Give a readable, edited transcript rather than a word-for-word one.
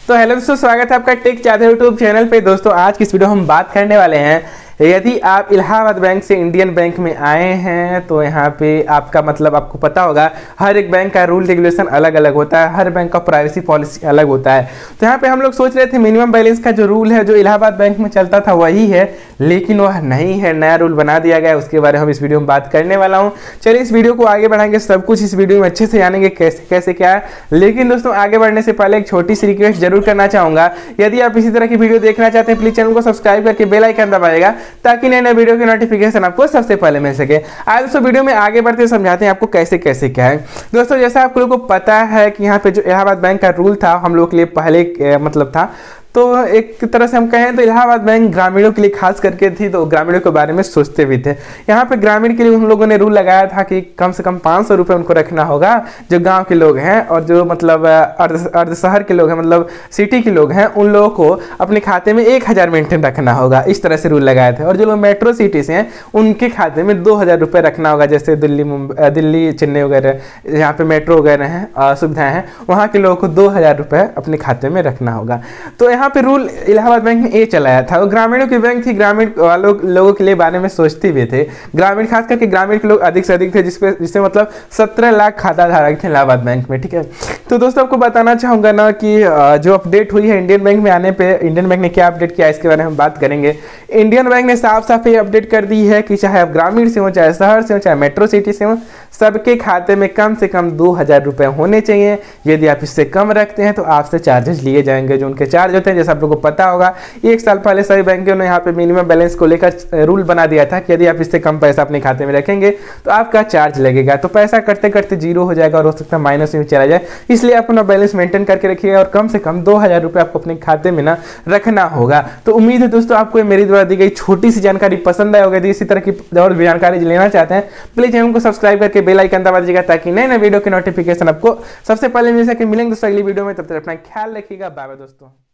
तो हेलो दोस्तों, स्वागत है आपका टेक चादर यूट्यूब चैनल पे। दोस्तों आज की इस वीडियो हम बात करने वाले हैं, यदि आप इलाहाबाद बैंक से इंडियन बैंक में आए हैं तो यहाँ पे आपका मतलब आपको पता होगा हर एक बैंक का रूल रेगुलेशन अलग अलग होता है, हर बैंक का प्राइवेसी पॉलिसी अलग होता है। तो यहाँ पे हम लोग सोच रहे थे मिनिमम बैलेंस का जो रूल है जो इलाहाबाद बैंक में चलता था वही है, लेकिन वह नहीं है, नया रूल बना दिया गया है। उसके बारे में हम इस वीडियो में बात करने वाला हूँ। चलिए इस वीडियो को आगे बढ़ाएंगे, सब कुछ इस वीडियो में अच्छे से जानेंगे कैसे कैसे क्या है। लेकिन दोस्तों आगे बढ़ने से पहले एक छोटी सी रिक्वेस्ट जरूर करना चाहूँगा, यदि आप इसी तरह की वीडियो देखना चाहते हैं प्लीज चैनल को सब्सक्राइब करके बेल आइकन दबाइएगा ताकि नए नए वीडियो की नोटिफिकेशन आपको सबसे पहले मिल सके। आज दोस्तों वीडियो में आगे बढ़ते समझाते हैं आपको कैसे कैसे क्या है। दोस्तों जैसा आप लोगों को पता है कि यहाँ पे जो इलाहाबाद बैंक का रूल था हम लोग के लिए पहले मतलब था, तो एक तरह से हम कहें तो इलाहाबाद बैंक ग्रामीणों के लिए खास करके थी, तो ग्रामीणों के बारे में सोचते भी थे। यहाँ पे ग्रामीण के लिए हम लोगों ने रूल लगाया था कि कम से कम 500 रुपये उनको रखना होगा, जो गांव के लोग हैं और जो मतलब अर्ध शहर के लोग हैं, मतलब सिटी के लोग हैं, उन लोगों को अपने खाते में 1000 मेंटेन रखना होगा। इस तरह से रूल लगाए थे। और जो लोग मेट्रो सिटी से हैं उनके खाते में 2000 रुपये रखना होगा, जैसे दिल्ली चेन्नई वगैरह यहाँ पे मेट्रो वगैरह हैं सुविधाएँ हैं, वहाँ के लोगों को 2000 रुपये अपने खाते में रखना होगा। तो यहाँ पे रूल इलाहाबाद बैंक ने ये चलाया था। वो ग्रामीणों की बैंक थी, ग्रामीण वालों लोगों के लिए बारे में सोचते भी थे। ग्रामीण खास करके ग्रामीण के लोग अधिक से अधिक थे, जिससे मतलब 17 लाख खाता धारक थे इलाहाबाद बैंक में। ठीक है, तो दोस्तों आपको बताना चाहूँगा ना कि जो अपडेट हुई है इंडियन बैंक में आने पे, इंडियन बैंक ने क्या अपडेट किया इसके बारे में हम बात करेंगे। इंडियन बैंक ने साफ साफ ये अपडेट कर दी है कि चाहे आप ग्रामीण से हो, चाहे शहर से हो, चाहे मेट्रो सिटी से हो, सबके खाते में कम से कम 2000 रुपये होने चाहिए। यदि आप इससे कम रखते हैं तो आपसे चार्जेस लिए जाएंगे। जो उनके चार्ज होते हैं जैसा आप लोगों को पता होगा, 1 साल पहले सभी बैंकों ने यहाँ पे मिनिमम बैलेंस को लेकर रूल बना दिया था कि यदि आप इससे कम पैसा अपने खाते में रखेंगे तो आपका चार्ज लगेगा। तो पैसा करते करते जीरो हो जाएगा और हो सकता है माइनस में चला जाए, इसलिए आप अपना बैलेंस मेंटेन करके रखिएगा और कम से कम 2000 रुपये आपको अपने खाते में ना रखना होगा। तो उम्मीद है दोस्तों आपको मेरी द्वारा दी गई छोटी सी जानकारी पसंद आई होगी। यदि इसी तरह की और भी जानकारी लेना चाहते हैं प्लीज चैनल को सब्सक्राइब करके बेल आइकन दबा दीजिएगा ताकि नए नए वीडियो की नोटिफिकेशन आपको सबसे पहले मिल सके। मिलेंगे दोस्तों अगली वीडियो में, तब तक अपना ख्याल रखिएगा। बाय बाय दोस्तों।